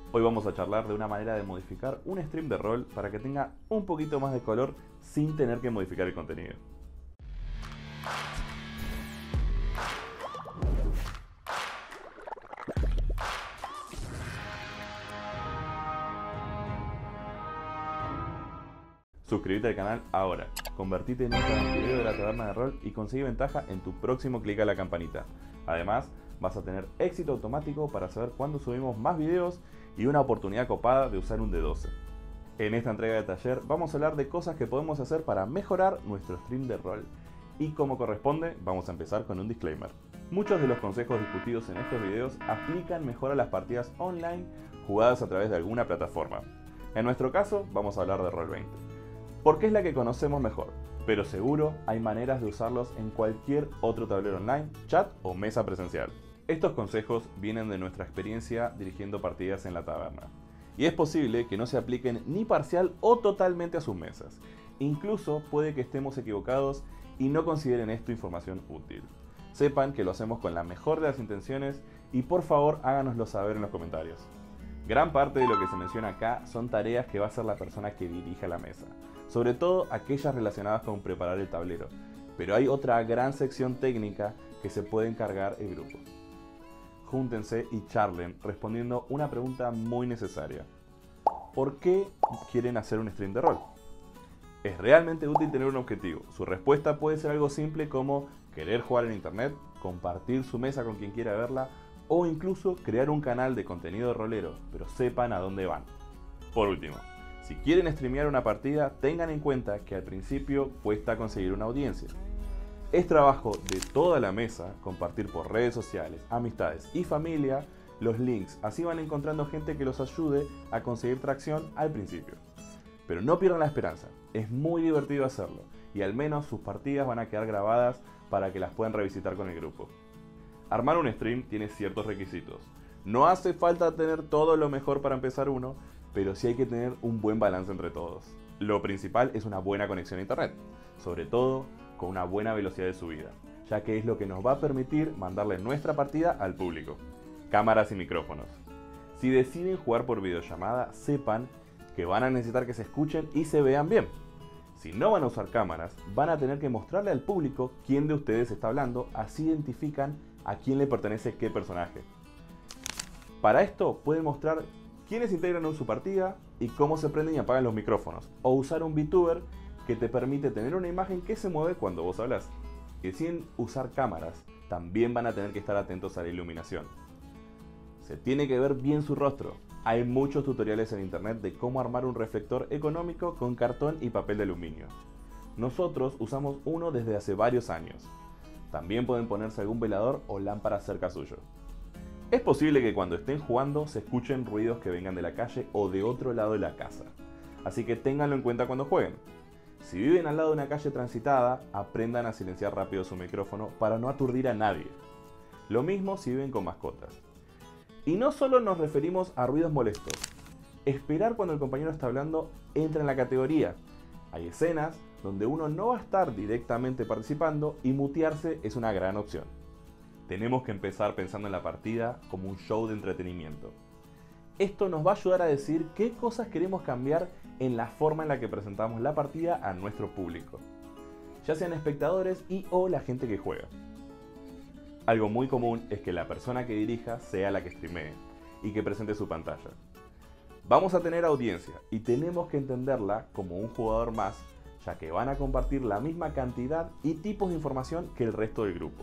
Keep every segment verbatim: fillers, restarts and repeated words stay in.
Hoy vamos a charlar de una manera de modificar un stream de rol para que tenga un poquito más de color sin tener que modificar el contenido. Suscríbete al canal ahora, convertite en un aventurero de la taberna de rol y consigue ventaja en tu próximo clic a la campanita. Además, vas a tener éxito automático para saber cuándo subimos más videos y una oportunidad copada de usar un D doce. En esta entrega de taller vamos a hablar de cosas que podemos hacer para mejorar nuestro stream de rol. Y como corresponde, vamos a empezar con un disclaimer. Muchos de los consejos discutidos en estos videos aplican mejor a las partidas online jugadas a través de alguna plataforma. En nuestro caso, vamos a hablar de roll veinte. Porque es la que conocemos mejor, pero seguro hay maneras de usarlos en cualquier otro tablero online, chat o mesa presencial. Estos consejos vienen de nuestra experiencia dirigiendo partidas en la taberna, y es posible que no se apliquen ni parcial o totalmente a sus mesas. Incluso puede que estemos equivocados y no consideren esto información útil. Sepan que lo hacemos con la mejor de las intenciones y por favor háganoslo saber en los comentarios. Gran parte de lo que se menciona acá son tareas que va a hacer la persona que dirija la mesa, sobre todo aquellas relacionadas con preparar el tablero, pero hay otra gran sección técnica que se puede encargar el grupo. Júntense y charlen respondiendo una pregunta muy necesaria. ¿Por qué quieren hacer un stream de rol? ¿Es realmente útil tener un objetivo? Su respuesta puede ser algo simple como querer jugar en internet, compartir su mesa con quien quiera verla, o incluso crear un canal de contenido rolero, pero sepan a dónde van. Por último, si quieren streamear una partida, tengan en cuenta que al principio cuesta conseguir una audiencia. Es trabajo de toda la mesa compartir por redes sociales, amistades y familia los links, así van encontrando gente que los ayude a conseguir tracción al principio. Pero no pierdan la esperanza, es muy divertido hacerlo, y al menos sus partidas van a quedar grabadas para que las puedan revisitar con el grupo. Armar un stream tiene ciertos requisitos. No hace falta tener todo lo mejor para empezar uno, pero sí hay que tener un buen balance entre todos. Lo principal es una buena conexión a internet, sobre todo con una buena velocidad de subida, ya que es lo que nos va a permitir mandarle nuestra partida al público. Cámaras y micrófonos. Si deciden jugar por videollamada, sepan que van a necesitar que se escuchen y se vean bien. Si no van a usar cámaras, van a tener que mostrarle al público quién de ustedes está hablando, así identifican a quién le pertenece qué personaje. Para esto pueden mostrar quiénes integran en su partida y cómo se prenden y apagan los micrófonos, o usar un VTuber que te permite tener una imagen que se mueve cuando vos hablas. Y sin usar cámaras, también van a tener que estar atentos a la iluminación. Se tiene que ver bien su rostro. Hay muchos tutoriales en internet de cómo armar un reflector económico con cartón y papel de aluminio. Nosotros usamos uno desde hace varios años. También pueden ponerse algún velador o lámpara cerca suyo. Es posible que cuando estén jugando se escuchen ruidos que vengan de la calle o de otro lado de la casa, así que ténganlo en cuenta cuando jueguen. Si viven al lado de una calle transitada, aprendan a silenciar rápido su micrófono para no aturdir a nadie. Lo mismo si viven con mascotas. Y no solo nos referimos a ruidos molestos. Esperar cuando el compañero está hablando entra en la categoría. Hay escenas donde uno no va a estar directamente participando y mutearse es una gran opción. Tenemos que empezar pensando en la partida como un show de entretenimiento. Esto nos va a ayudar a decir qué cosas queremos cambiar en la forma en la que presentamos la partida a nuestro público, ya sean espectadores y o la gente que juega. Algo muy común es que la persona que dirija sea la que streamee y que presente su pantalla. Vamos a tener audiencia y tenemos que entenderla como un jugador más, ya que van a compartir la misma cantidad y tipos de información que el resto del grupo.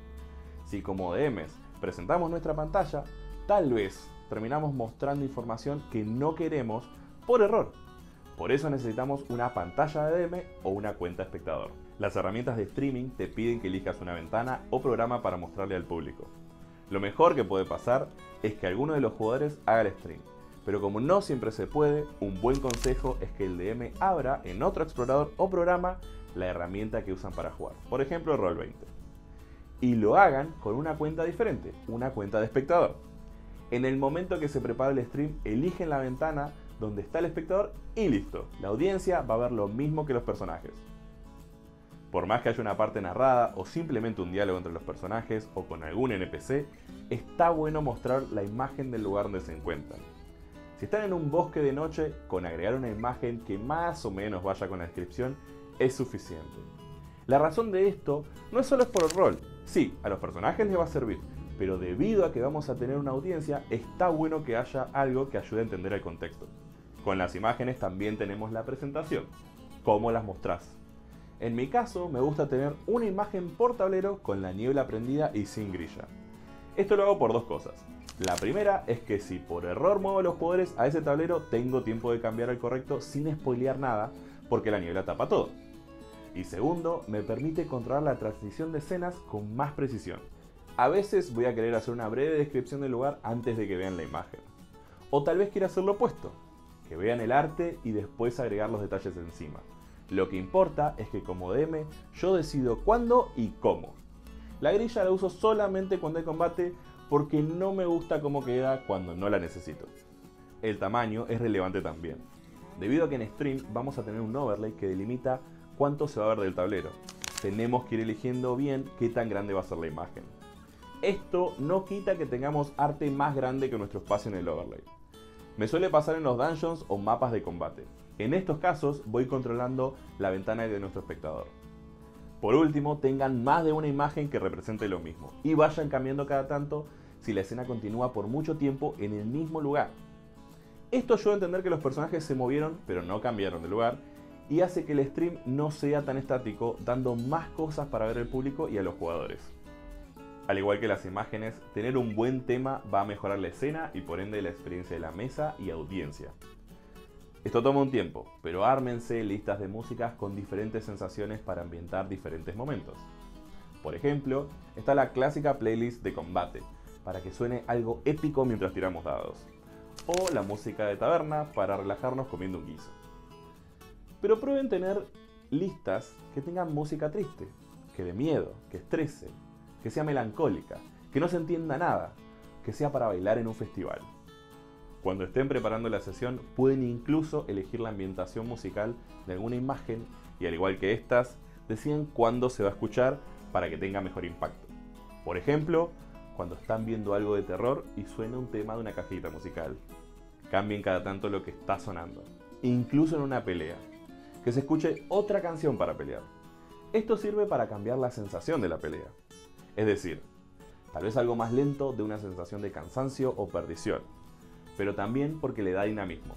Si como D Ms presentamos nuestra pantalla, tal vez terminamos mostrando información que no queremos por error. Por eso necesitamos una pantalla de D M o una cuenta espectador. Las herramientas de streaming te piden que elijas una ventana o programa para mostrarle al público. Lo mejor que puede pasar es que alguno de los jugadores haga el stream, pero como no siempre se puede, un buen consejo es que el D M abra en otro explorador o programa la herramienta que usan para jugar, por ejemplo roll veinte. Y lo hagan con una cuenta diferente, una cuenta de espectador. En el momento que se prepara el stream, eligen la ventana donde está el espectador y listo. La audiencia va a ver lo mismo que los personajes. Por más que haya una parte narrada o simplemente un diálogo entre los personajes o con algún N P C, está bueno mostrar la imagen del lugar donde se encuentran. Si están en un bosque de noche, con agregar una imagen que más o menos vaya con la descripción es suficiente. La razón de esto no es solo es por el rol. Sí, a los personajes les va a servir, pero debido a que vamos a tener una audiencia, está bueno que haya algo que ayude a entender el contexto. Con las imágenes también tenemos la presentación. ¿Cómo las mostrás? En mi caso, me gusta tener una imagen por tablero con la niebla prendida y sin grilla. Esto lo hago por dos cosas. La primera es que si por error muevo los poderes a ese tablero, tengo tiempo de cambiar al correcto sin spoilear nada, porque la niebla tapa todo. Y segundo, me permite controlar la transición de escenas con más precisión. A veces voy a querer hacer una breve descripción del lugar antes de que vean la imagen. O tal vez quiera hacer lo opuesto, que vean el arte y después agregar los detalles encima. Lo que importa es que como D M yo decido cuándo y cómo. La grilla la uso solamente cuando hay combate porque no me gusta cómo queda cuando no la necesito. El tamaño es relevante también, debido a que en stream vamos a tener un overlay que delimita cuánto se va a ver del tablero. Tenemos que ir eligiendo bien qué tan grande va a ser la imagen. Esto no quita que tengamos arte más grande que nuestro espacio en el overlay. Me suele pasar en los dungeons o mapas de combate. En estos casos voy controlando la ventana de nuestro espectador. Por último, tengan más de una imagen que represente lo mismo y vayan cambiando cada tanto si la escena continúa por mucho tiempo en el mismo lugar. Esto ayuda a entender que los personajes se movieron pero no cambiaron de lugar y hace que el stream no sea tan estático, dando más cosas para ver al público y a los jugadores. Al igual que las imágenes, tener un buen tema va a mejorar la escena y por ende la experiencia de la mesa y audiencia. Esto toma un tiempo, pero ármense listas de músicas con diferentes sensaciones para ambientar diferentes momentos. Por ejemplo, está la clásica playlist de combate, para que suene algo épico mientras tiramos dados. O la música de taberna para relajarnos comiendo un guiso. Pero prueben tener listas que tengan música triste, que dé miedo, que estrese, que sea melancólica, que no se entienda nada, que sea para bailar en un festival. Cuando estén preparando la sesión, pueden incluso elegir la ambientación musical de alguna imagen y al igual que estas, deciden cuándo se va a escuchar para que tenga mejor impacto. Por ejemplo, cuando están viendo algo de terror y suena un tema de una cajita musical. Cambien cada tanto lo que está sonando, incluso en una pelea. Que se escuche otra canción para pelear. Esto sirve para cambiar la sensación de la pelea. Es decir, tal vez algo más lento de una sensación de cansancio o perdición, pero también porque le da dinamismo.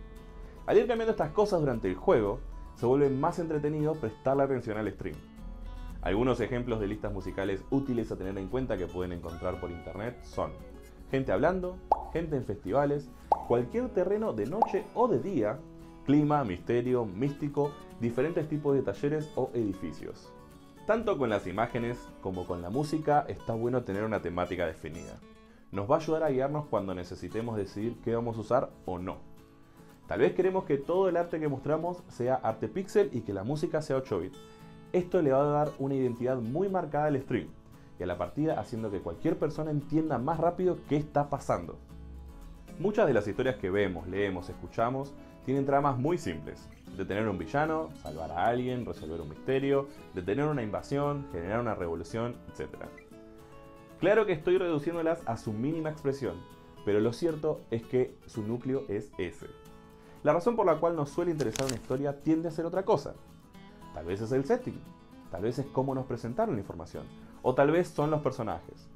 Al ir cambiando estas cosas durante el juego, se vuelve más entretenido prestarle atención al stream. Algunos ejemplos de listas musicales útiles a tener en cuenta que pueden encontrar por internet son gente hablando, gente en festivales, cualquier terreno de noche o de día, clima, misterio, místico, diferentes tipos de talleres o edificios. Tanto con las imágenes como con la música está bueno tener una temática definida. Nos va a ayudar a guiarnos cuando necesitemos decidir qué vamos a usar o no. Tal vez queremos que todo el arte que mostramos sea arte pixel y que la música sea ocho bits. Esto le va a dar una identidad muy marcada al stream y a la partida, haciendo que cualquier persona entienda más rápido qué está pasando. Muchas de las historias que vemos, leemos, escuchamos tienen tramas muy simples. Detener a un villano, salvar a alguien, resolver un misterio, detener una invasión, generar una revolución, etcétera. Claro que estoy reduciéndolas a su mínima expresión, pero lo cierto es que su núcleo es ese. La razón por la cual nos suele interesar una historia tiende a ser otra cosa. Tal vez es el setting, tal vez es cómo nos presentaron la información, o tal vez son los personajes.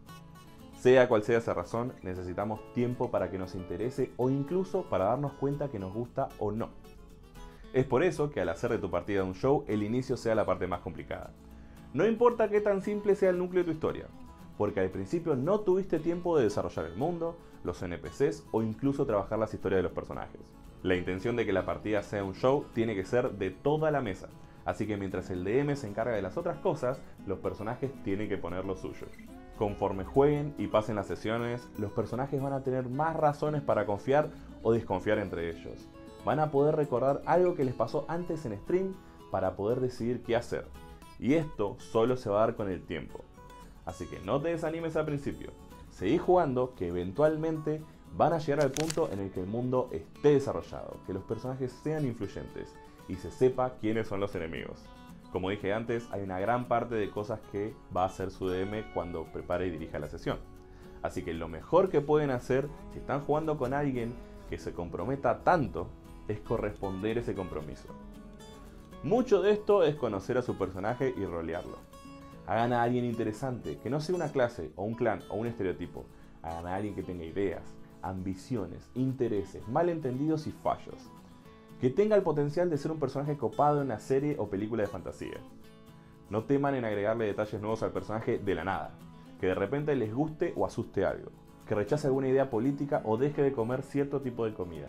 Sea cual sea esa razón, necesitamos tiempo para que nos interese o incluso para darnos cuenta que nos gusta o no. Es por eso que al hacer de tu partida un show, el inicio sea la parte más complicada. No importa qué tan simple sea el núcleo de tu historia, porque al principio no tuviste tiempo de desarrollar el mundo, los N P Cs o incluso trabajar las historias de los personajes. La intención de que la partida sea un show tiene que ser de toda la mesa, así que mientras el D M se encarga de las otras cosas, los personajes tienen que poner lo suyo. Conforme jueguen y pasen las sesiones, los personajes van a tener más razones para confiar o desconfiar entre ellos. Van a poder recordar algo que les pasó antes en stream para poder decidir qué hacer. Y esto solo se va a dar con el tiempo. Así que no te desanimes al principio. Seguí jugando que eventualmente van a llegar al punto en el que el mundo esté desarrollado, que los personajes sean influyentes y se sepa quiénes son los enemigos. Como dije antes, hay una gran parte de cosas que va a hacer su D M cuando prepare y dirija la sesión. Así que lo mejor que pueden hacer, si están jugando con alguien que se comprometa tanto es corresponder ese compromiso. Mucho de esto es conocer a su personaje y rolearlo. Hagan a alguien interesante, que no sea una clase, o un clan, o un estereotipo. Hagan a alguien que tenga ideas, ambiciones, intereses, malentendidos y fallos. Que tenga el potencial de ser un personaje copado en una serie o película de fantasía. No teman en agregarle detalles nuevos al personaje de la nada. Que de repente les guste o asuste algo. Que rechace alguna idea política o deje de comer cierto tipo de comida.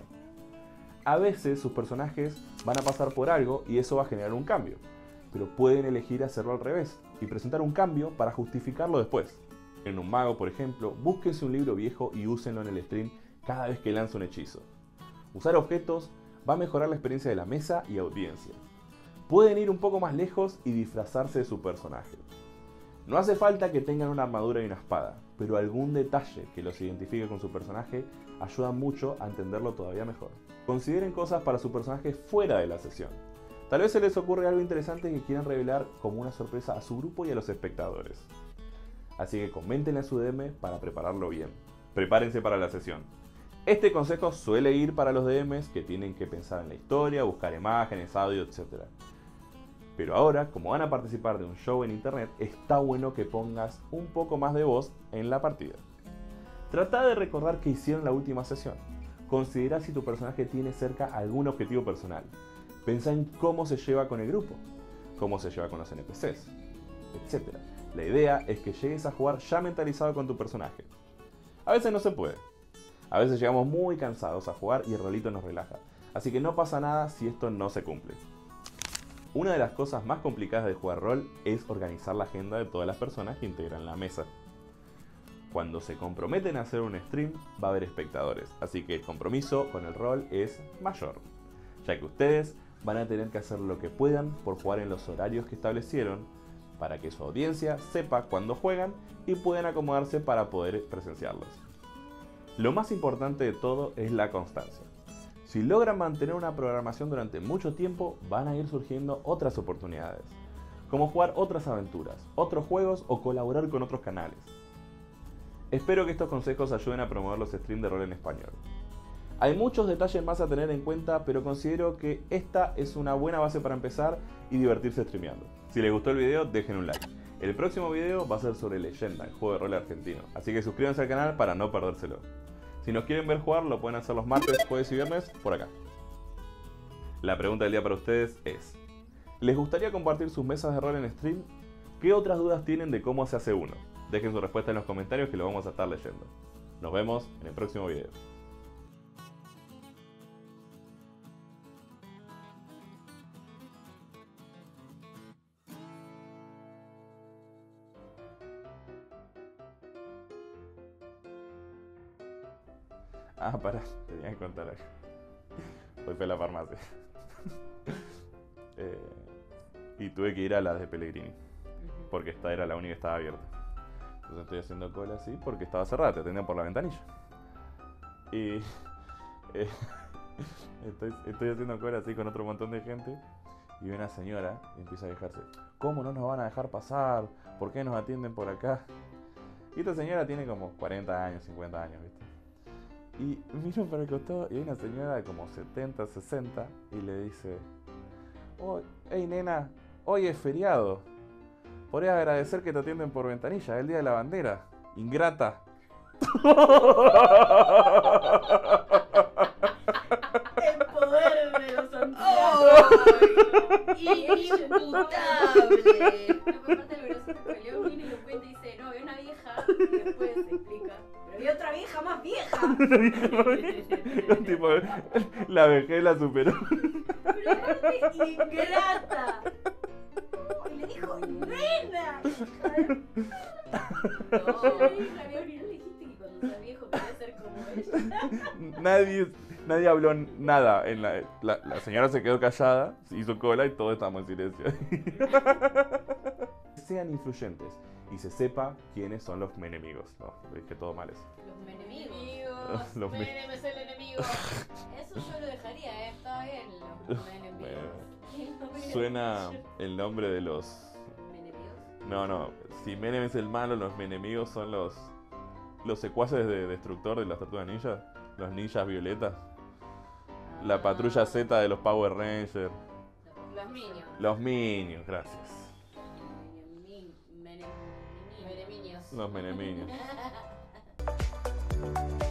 A veces sus personajes van a pasar por algo y eso va a generar un cambio. Pero pueden elegir hacerlo al revés y presentar un cambio para justificarlo después. En un mago, por ejemplo, búsquense un libro viejo y úsenlo en el stream cada vez que lanza un hechizo. Usar objetos va a mejorar la experiencia de la mesa y audiencia. Pueden ir un poco más lejos y disfrazarse de su personaje. No hace falta que tengan una armadura y una espada, pero algún detalle que los identifique con su personaje ayuda mucho a entenderlo todavía mejor. Consideren cosas para su personaje fuera de la sesión. Tal vez se les ocurre algo interesante que quieran revelar como una sorpresa a su grupo y a los espectadores. Así que comenten en su D M para prepararlo bien. Prepárense para la sesión. Este consejo suele ir para los D Ms que tienen que pensar en la historia, buscar imágenes, audio, etcétera. Pero ahora, como van a participar de un show en internet, está bueno que pongas un poco más de voz en la partida. Trata de recordar qué hicieron en la última sesión. Considera si tu personaje tiene cerca algún objetivo personal. Pensá en cómo se lleva con el grupo, cómo se lleva con los N P Cs, etcétera. La idea es que llegues a jugar ya mentalizado con tu personaje. A veces no se puede. A veces llegamos muy cansados a jugar y el rolito nos relaja. Así que no pasa nada si esto no se cumple. Una de las cosas más complicadas de jugar rol es organizar la agenda de todas las personas que integran la mesa. Cuando se comprometen a hacer un stream, va a haber espectadores, así que el compromiso con el rol es mayor, ya que ustedes van a tener que hacer lo que puedan por jugar en los horarios que establecieron, para que su audiencia sepa cuándo juegan y puedan acomodarse para poder presenciarlos. Lo más importante de todo es la constancia. Si logran mantener una programación durante mucho tiempo, van a ir surgiendo otras oportunidades, como jugar otras aventuras, otros juegos o colaborar con otros canales. Espero que estos consejos ayuden a promover los streams de rol en español. Hay muchos detalles más a tener en cuenta, pero considero que esta es una buena base para empezar y divertirse streameando. Si les gustó el video, dejen un like. El próximo video va a ser sobre Leyenda, el juego de rol argentino, así que suscríbanse al canal para no perdérselo. Si nos quieren ver jugar, lo pueden hacer los martes, jueves y viernes por acá. La pregunta del día para ustedes es: ¿les gustaría compartir sus mesas de rol en stream? ¿Qué otras dudas tienen de cómo se hace uno? Dejen su respuesta en los comentarios que lo vamos a estar leyendo. Nos vemos en el próximo video. Ah, pará, tenía que contar algo. Hoy fui a la farmacia. eh, y tuve que ir a la de Pellegrini, porque esta era la única que estaba abierta. Entonces estoy haciendo cola así porque estaba cerrada, te atendían por la ventanilla. Y eh, estoy, estoy haciendo cola así con otro montón de gente. Y una señora empieza a quejarse: ¿cómo no nos van a dejar pasar? ¿Por qué nos atienden por acá? Y esta señora tiene como cuarenta años, cincuenta años, ¿viste? Y miro para el costado y hay una señora de como setenta, sesenta y le dice: oh, hey nena, hoy es feriado. Podrías agradecer que te atienden por ventanilla, es el día de la bandera. Ingrata. El poder de los Santiago. Inimputable. No, aparte lo gracioso es que León viene y lo cuenta y dice: no, había una vieja, y después se explica: pero había otra vieja más vieja. Tipo, la vejez la superó. Pero realmente ingrata. Y le dijo: nena. No, le dije a León y no le dijiste que cuando sea viejo quería ser como ella. Nadie, nadie habló nada. En la, la, la señora se quedó callada, hizo cola y todos estábamos en silencio. Sean influyentes y se sepa quiénes son los enemigos. No, dije todo mal eso. Los enemigos. Los Menem es el enemigo. Eso yo lo dejaría, ¿eh? Está bien, los enemigos. Suena el nombre de los... ¿Menemigos? No, no. Si Menem es el malo, los enemigos son los... Los secuaces de Destructor de las Tortugas Ninjas. Los ninjas violetas. La patrulla Z de los Power Rangers. Los Minions. Los Minions, gracias. Meneminios. Meneminios. Los Meneminios.